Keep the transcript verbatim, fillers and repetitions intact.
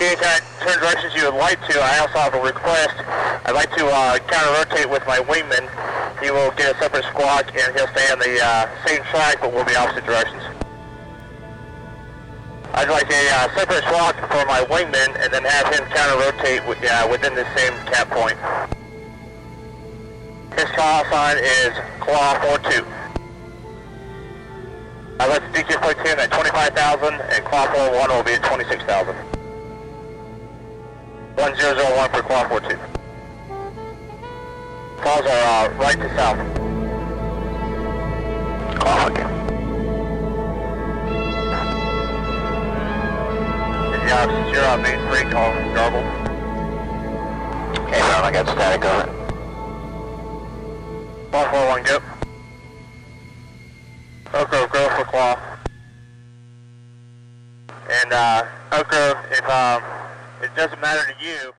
anytime turn directions you would like to, I also have a request. I'd like to uh, counter-rotate with my wingman. He will get a separate squawk and he'll stay on the uh, same track, but we'll be opposite directions. I'd like a uh, separate squawk for my wingman and then have him counter-rotate with, uh, within the same cap point. His call sign is Claw four two. I let the D Q platoon at twenty-five thousand and Claw four one will be at twenty-six thousand. one zero zero one for Claw four two. Calls are uh, right to south. Claw again. Yeah, zero on main three, call garbled. Okay, Brown, I got static on it. Claw four one, go. Oak Grove, go for Claw. And uh, Oak Grove, if um, it doesn't matter to you,